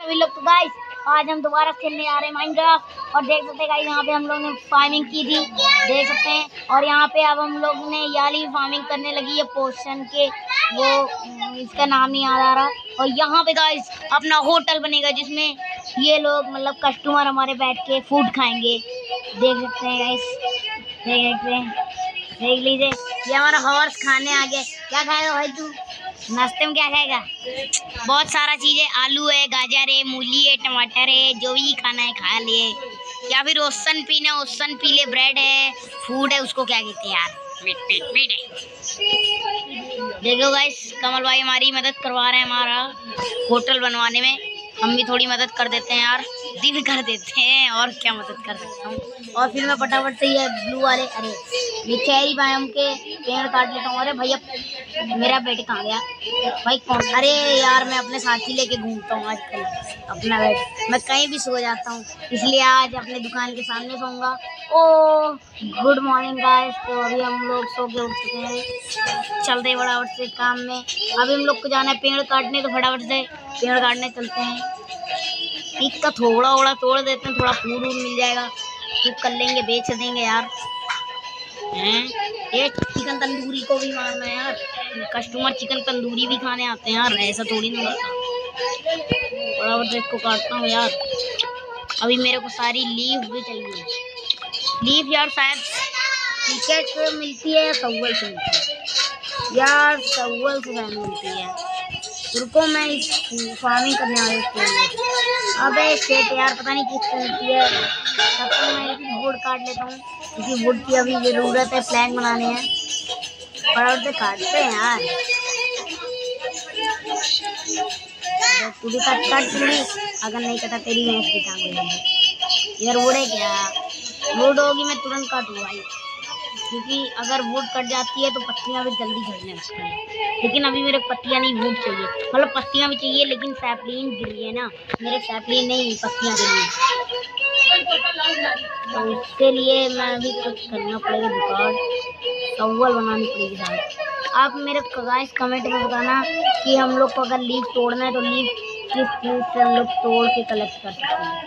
सभी लोग। तो गाइस आज हम दोबारा खेलने आ रहे हैं माइनक्राफ्ट और देख सकते हैं गाइस यहाँ पे हम लोग ने फार्मिंग की थी, देख सकते हैं। और यहाँ पे अब हम लोग ने याली फार्मिंग करने लगी है पोर्शन के, वो इसका नाम नहीं याद आ रहा। और यहाँ पे गाइस अपना होटल बनेगा जिसमें ये लोग मतलब कस्टमर हमारे बैठ के फूड खाएंगे, देख सकते हैं गाइस, देख सकते हैं, देख लीजिए। ये हमारा हॉर्स खाने आ गया। क्या खाएगा भाई तू? नाश्ते में क्या खाएगा? बहुत सारा चीज़ है, आलू है, गाजर है, मूली है, टमाटर है, जो भी खाना है खा लिए। या फिर ओसन पीना, ओसन पी ले। ब्रेड है, फूड है, उसको क्या कहते हैं यार? मीट है। देखो गाइस कमल भाई हमारी मदद करवा रहे हैं हमारा होटल बनवाने में। हम भी थोड़ी मदद कर देते हैं यार, दिन कर देते हैं, और क्या मदद कर सकता हूँ। और फिर मैं फटाफट से ये ब्लू वाले, अरे ये चेरी बायोम के पेड़ काट लेता हूँ। अरे भैया मेरा बेटे कहाँ गया भाई? कौन? अरे यार मैं अपने साथी लेके घूमता हूँ आजकल अपना बेट, मैं कहीं भी सो जाता हूँ, इसलिए आज अपने दुकान के सामने सोऊंगा। Oh good morning guys. तो अभी हम लोग सो के उठ चुके हैं, चलते फटाफट से काम में। अभी हम लोग को जाना है पेड़ काटने, तो फटाफट से पेड़ काटने चलते हैं। पीक का थोड़ा तोड़ देते हैं, थोड़ा फूड मिल जाएगा, कुक कर लेंगे, बेच देंगे यार। हैं ये चिकन तंदूरी को भी मारना है यार, कस्टमर चिकन तंदूरी भी खाने आते हैं यार, ऐसा थोड़ी ना होता। बराबर से इसको काटता हूँ यार। अभी मेरे को सारी लीफ भी चाहिए, लीफ यार शायद टिकट से मिलती है या सव्वल से मिलती है यार, सव्वल से मिलती है। रुको मैं इस फार्मिंग करने वाले इसके। अबे शेट यार पता नहीं किस मिलती है। तब तक मैं वुड काट लेता हूँ क्योंकि वुड की अभी ज़रूरत है, प्लान बनाने हैं। फटाफट से काटते हैं यार, तू भी काट तू भी, अगर नहीं कटा तेरी भैंस की टांग हो जाएगी यार। वुड है क्या? वुड होगी मैं तुरंत काटूँ भाई, क्योंकि अगर वुड कट जाती है तो पत्तियाँ भी जल्दी झड़ने लगती हैं। लेकिन अभी मेरे पत्तियाँ नहीं, वुड चाहिए, मतलब पत्तियाँ भी चाहिए लेकिन सैपलिन गिर रही है ना, मेरे सैपलिन नहीं पत्तियाँ गिर रही, तो उसके लिए मैं अभी कुछ करना पड़ेगा, जुगाड़ सव्वल बनानी पड़ेगी शायद। आप मेरे गाइस कमेंट में बताना कि हम लोग को अगर लीफ तोड़ना है तो लीफ किस चीज़ से हम लोग तोड़ के कलेक्ट कर सकते हैं।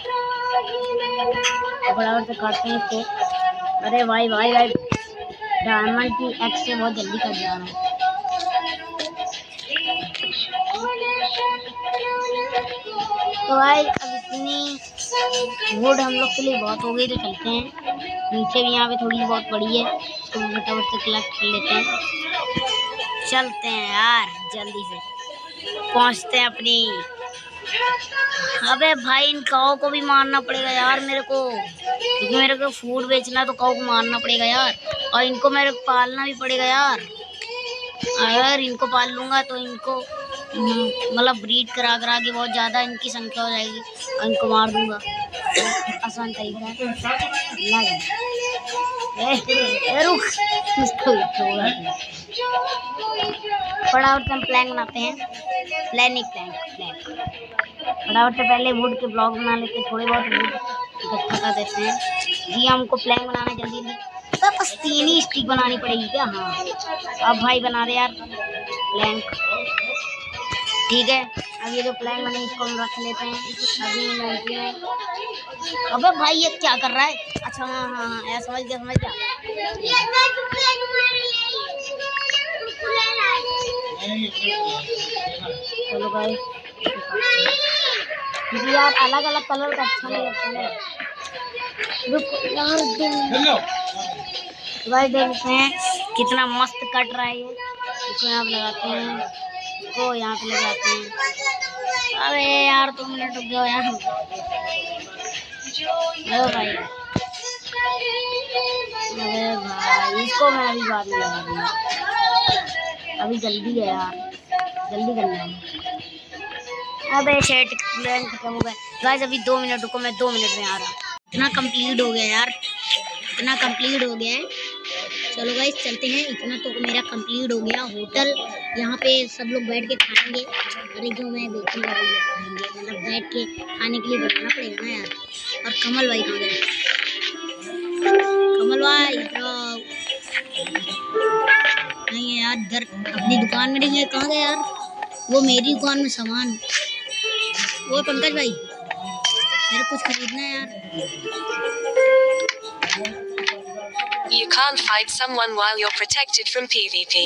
बराबर से काटते हैं इसको। अरे भाई डायमंड की एक्स से बहुत जल्दी कट जा रहा है। तो भाई अब इतनी वुड हम लोग के लिए बहुत हो गई, तो चलते हैं। नीचे भी यहाँ पे थोड़ी बहुत पड़ी है, तो फटाफट से कलेक्ट कर लेते हैं। चलते हैं यार, जल्दी से पहुँचते हैं अपनी। अबे भाई इन काऊ को भी मारना पड़ेगा यार मेरे को, क्योंकि मेरे को फूड बेचना है तो काऊ को मारना पड़ेगा यार, और इनको मेरे को पालना भी पड़ेगा यार। अगर इनको पाल लूँगा तो इनको मतलब ब्रीड करा के बहुत ज़्यादा इनकी संख्या हो जाएगी और इनको मार दूँगा आसान तरीका है। रुक फटाफट से हम प्लान बनाते हैं, प्लान फटाफट से पहले वुड के ब्लॉक बना लेते हैं, थोड़े बहुत वुड इकट्ठा कर देते हैं। जी हमको प्लान बनाना जल्दी, तो बस 3 ही स्टिक बनानी पड़ेगी क्या? हाँ अब भाई बना दे यार प्लैंक, ठीक है। अब ये जो प्लैंक बने इसको हम रख लेते हैं अभी में। अबे भाई ये क्या कर रहा है? अच्छा हाँ ऐसा समझ गया। चलो भाई यार अलग अलग कलर का अच्छा नहीं लगता है यार। भाई देखते हैं कितना मस्त कट रहा है ये। इसको यहाँ पे लगाते हैं, इसको यहाँ पे लगाते हैं। अरे यार 2 मिनट रुक जाओ यार। भाई अरे भाई इसको मैं अभी बाद में लगा दूँगा, अभी जल्दी है यार, जल्दी करना है। अबे शेट प्लान खत्म हो गया गाइस, अभी 2 मिनट रुको, मैं 2 मिनट में आ रहा हूँ। इतना कंप्लीट हो गया यार, इतना कंप्लीट हो गया है। चलो गाइस चलते हैं, इतना तो मेरा कंप्लीट हो गया। होटल यहाँ पे सब लोग बैठ के खाएंगे, अरे जो मैं बेचूंगा वो लोग खाएंगे, मतलब बैठ के खाने के लिए बनाना पड़ेगा ना यार। और कमल भाई कहाँ गए? कमल भाई नहीं है यार, इधर अपनी दुकान में नहीं है, कहाँ गए यार? वो मेरी दुकान में सामान वो पंकज भाई मेरे कुछ खरीदना है यार। You can't fight someone while you're protected from PvP.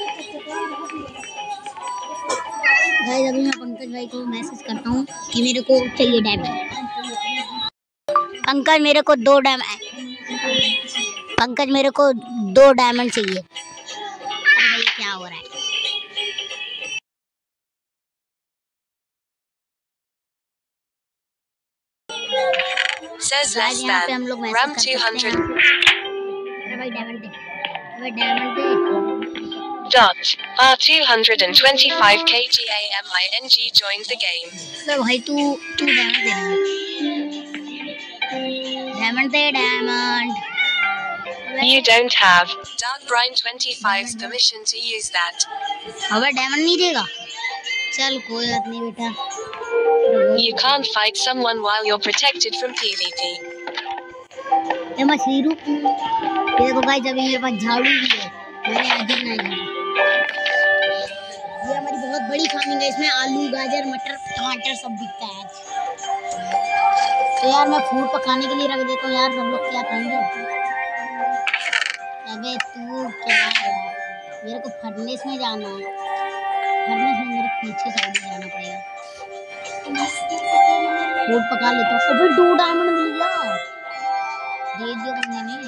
Guys अभी मैं पंकज भाई को मैसेज करता हूँ कि मेरे को चाहिए डायमंड। पंकज मेरे को 2 डायमंड, पंकज मेरे को 2 डायमंड चाहिए। अरे भाई क्या हो रहा है? Says less यहाँ पे हम than लोग RAM मैसेज कर 200. अरे भाई डायमंड दे, अरे डायमंड दे। Dot R225 KGAMING joined the game. तो भाई तू डायमंड दे, डायमंड दे diamond. You don't have Dark Brine 25's permission to use that. अबे डायमंड नहीं देगा? चल कोई बात नहीं बेटा। You can't fight someone while you're protected from PvP. ये मछली रूप ये देखो गाइस अभी मेरे पास झाड़ू भी है, मैंने आज ही बनाया। ये हमारी बहुत बड़ी फार्मिंग है, इसमें आलू गाजर मटर टमाटर सब बिकता है आज। तो यार मैं फूड पकाने के लिए रख देता हूँ यार, सब लोग क्या खाएंगे। अबे तू क्या यार, मेरे को फर्नेस में जाना है, फर्नेस में मेरे पीछे साइड में जाना पड़ेगा। फूड पका लेता हूँ। अबे 2 डायमंड मिल गया, दे दिया बंदे ने।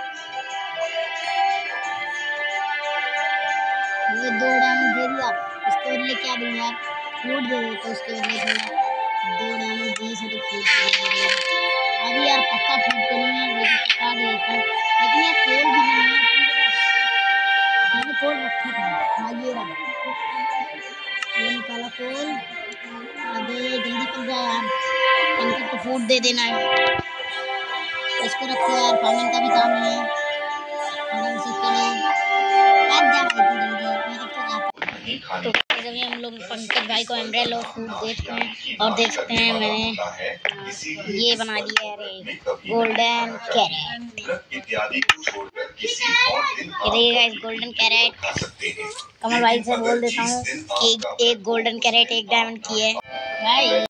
ये 2 डायमंड दे दिया, इसके बदले क्या दूँ यार? फूड दे देता उसके बदले थोड़ा। 2 डायमंड दिए से तो फूड अभी यार पक्का फूड तो नहीं है, लेकिन पका देता हूँ। लेकिन यार कोल भी नहीं है अपने पास, मैंने कोल रखा था। हाँ ये रहा, ये निकाला कोल। अबे जल्दी कर जा यार, पंकज को फूड दे देना है। इसको रखो यार, फार्मिंग का भी काम नहीं है। तो अभी हम लोग पंकज भाई को एमराल्ड और फूड देते हैं और देख सकते हैं मैंने ये बना दिया है गोल्डन कैरेट। ये देखिए गाइस गोल्डन कैरेट। कमल भाई से बोल देता हूँ कि एक गोल्डन कैरेट 1 डायमंड की है गाइस।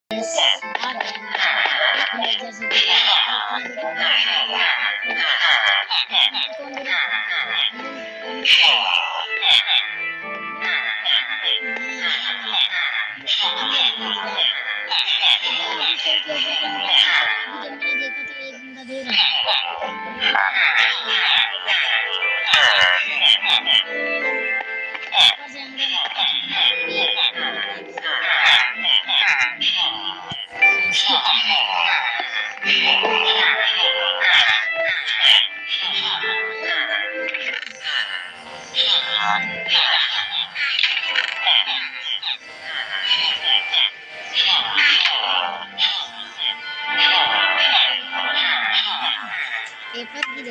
पेपर की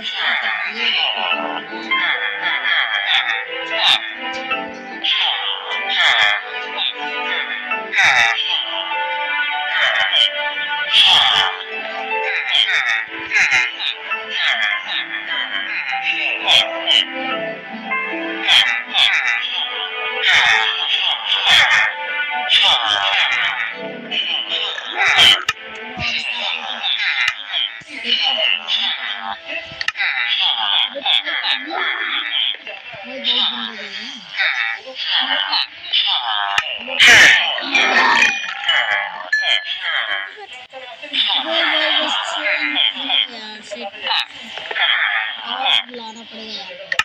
लाना पड़ेगा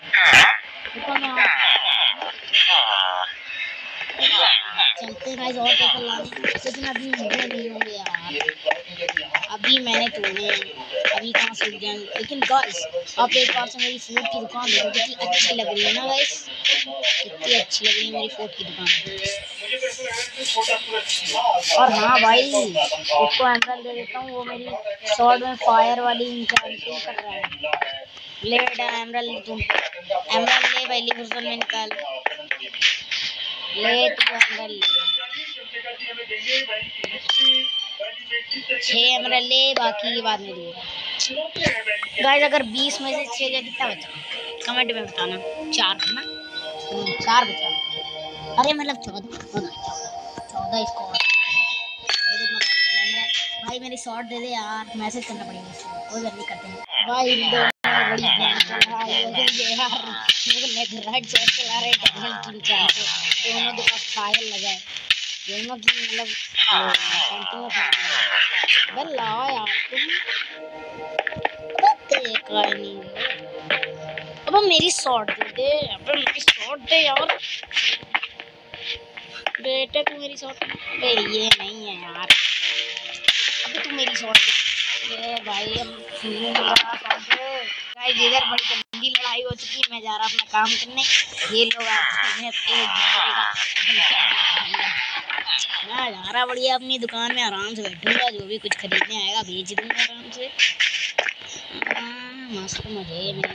चलते गाइस और पेपर लाने, लेकिन अभी मुझे नहीं होंगे यार, अभी मैंने तोड़े, अभी कहाँ सूख जाएंगे। लेकिन गाइस आप एक बार से मेरी फूड की दुकान देखो कितनी अच्छी लग रही है ना गाइस, कितनी अच्छी लग रही है मेरी फूड की दुकान। और हाँ भाई उसको एमराल्ड दे देता हूँ, वो मेरी स्वॉर्ड में फायर वाली इंचेंटिंग कर रहा है। ले बेटा एमराल्ड, तुम एमराल्ड ले भाई, लिवर्सन में निकाल ले, तू एमराल्ड ले, 6 एमराल्ड ले, बाकी बाद में ले। गाइस अगर 20 में से 6 का कितना बचा कमेंट में बताना। 4 ना 4 बचा, अरे मतलब 14 इसको भाई मेरी शॉट दे दे यार, मैसेज करना पड़ेगा इसको, वो जल्दी करते हैं भाई। इन दोनों बड़ी गेम चल रहा है ये यार, नेट राइट चेक चला रहे डबल 3-4 दोनों के पास फायर लगा है दोनों की, मतलब बल लाओ यार तुम, देखा ही नहीं। अब मेरी शॉट दे दे, अब मेरी शॉट दे यार बेटे, तू मेरी शॉट दे। ये नहीं है यार, अबे तू मेरी शॉट दे भाई। अब गाइस इधर बड़ी गंदी लड़ाई हो चुकी है, मैं जा रहा अपना काम करने, ये लोग मैं जा रहा बढ़िया अपनी दुकान में आराम से बैठूंगा, जो भी कुछ खरीदने आएगा बेच दूंगा आराम से, मस्त मजे में।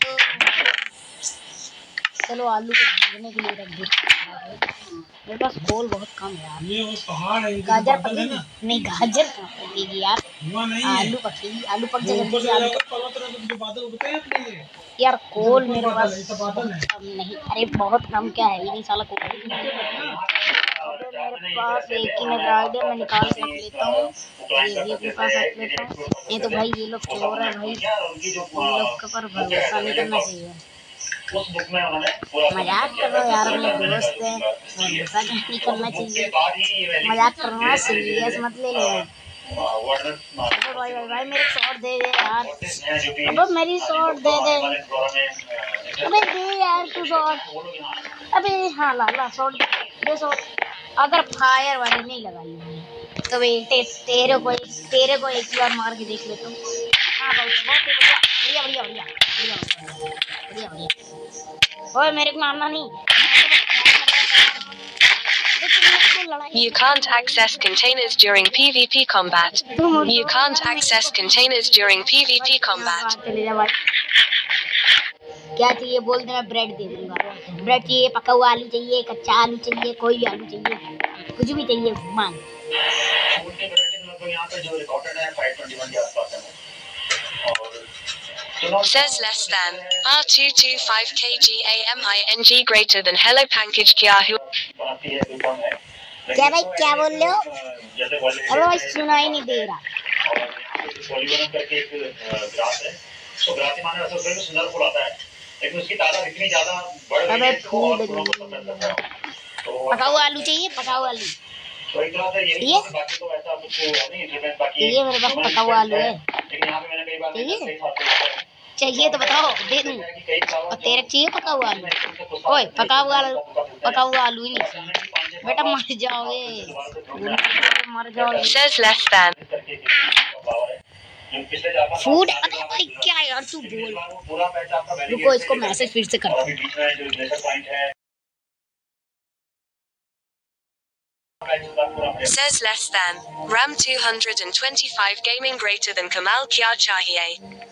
चलो आलू को भूनने के लिए रख देते, मेरे पास कोल बहुत कम है यार। गाजर पकेगी नहीं, गाजर कहाँ पकेगी यार, आलू पकेगी, आलू पक जाएगा यार। कोल मेरे पास कम नहीं, अरे बहुत कम क्या है, ये नहीं साला कोल मेरे पास एक ही में आइडिया मैं निकाल के रख लेता हूँ, ये भी अपने पास रख लेता हूँ। नहीं तो भाई ये लोग चोर है भाई, इन लोग के पर भरोसा नहीं करना चाहिए। मजाक कर रहे हो यार, अपने दोस्त हैं, भरोसा नहीं करना चाहिए, मजाक करना सीरियस मत ले लो। अबे भाई भाई भाई मेरी शॉट दे दे यार, अबे मेरी शॉट दे दे, अबे दे यार तू शॉट, अबे हाँ ला ला शॉट दे शॉट। अगर फायर वाली नहीं लगाई तो तेरे को एक ही बार मार के देख लेता हूँ। हाँ बहुत बढ़िया बढ़िया बढ़िया बढ़िया बढ़िया बढ़िया। ओए मेरे को मारना नहीं, You can't access containers during PvP combat. You can't access containers during PvP combat. चले जा भाई, क्या चाहिए बोल दे, मैं ब्रेड दे दूंगा। ब्रेड चाहिए, पका हुआ आलू चाहिए, कच्चा आलू चाहिए, कोई भी आलू चाहिए, कुछ भी चाहिए मांग। Says less than R225kgaming greater than hello package क्या हुआ? क्या भाई क्या बोल रहे हो? अरे भाई सुना ही नहीं दे रहा। अबे फूल पका हुआ आलू चाहिए, पका हुआ आलू ये मेरे पास पका हुआ आलू है, चाहिए तो बताओ दे दूं। और तेरे चाहिए पका हुआ आलू? ओए पका हुआ आलू ही नहीं चाहिए बेटा, मर जाओगे मर जाओगे। Says less than फूड, अरे भाई क्या यार तू बोल, रुको इसको मैसेज फिर से करता हूँ। Says less than RAM 225 gaming greater than Kamal kya chahiye?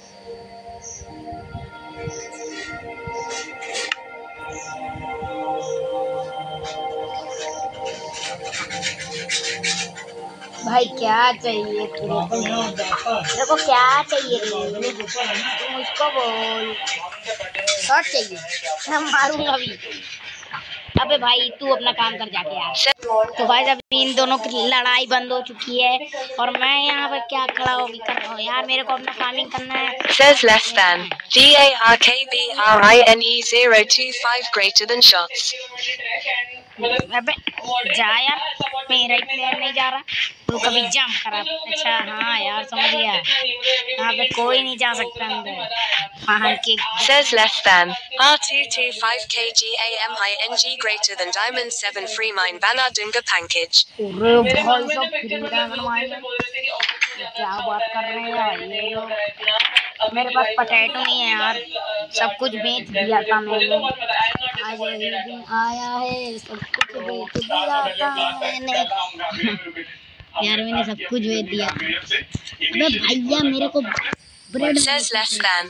भाई क्या चाहिए तेरे को क्या चाहिए मुझको बोल, शॉट चाहिए मैं मारूंगा अभी। अबे भाई तू अपना काम कर जाके यार। तो भाई जब इन दोनों की लड़ाई बंद हो चुकी है और मैं यहाँ पे क्या खड़ा होगी कर रहा हूँ यार, मेरे को अपना फार्मिंग करना है। Says less than DARKBRINE025 greater than shots. अबे जा यार, मेरा ही प्लेयर नहीं जा रहा, तू कभी जंप करा। अच्छा हाँ यार समझ गया, यहाँ पे कोई नहीं जा सकता अंदर। Says less than R225kgaming greater than Diamond 7 free mine banner dunga package. क्या बात कर रहे हैं यार ये लोग, मेरे पास पोटैटो नहीं है यार, सब कुछ बेच दिया था मैंने, आज यही दिन आया है सब कुछ बेच दिया था मैंने यार, मैंने सब कुछ बेच दिया। अबे भैया मेरे को Says less than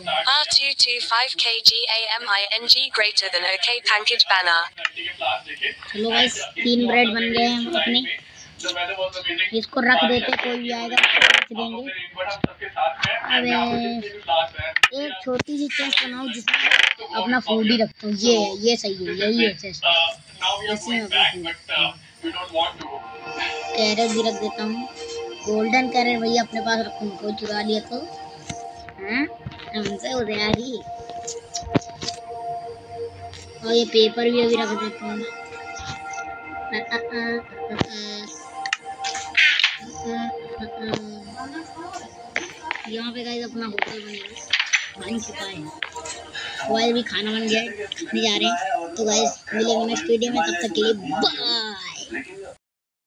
R225kgaming greater than OK package banner. चलो गाइस 3 ब्रेड बन गए हैं अपने, इसको रख देते, कोई भी आएगा बेच देंगे। अबे एक छोटी सी चेस्ट बनाओ जिसमें अपना फूड ही रखता हूँ, ये सही है, यही है चेस्ट, इसमें अपना फूड। कैरेट भी रख देता हूँ, गोल्डन कैरेट भैया अपने पास रखो, उनको चुरा लिया तो हमसे हो जाएगी। और ये पेपर भी अभी रख देते हैं। यहाँ पे गाइस अपना होटल बनेगा, बन चुका है। गाइस भी खाना बन गया है, खाने जा रहे हैं। तो गाइस मिलेंगे नेक्स्ट वीडियो में, तब तक के लिए बाय।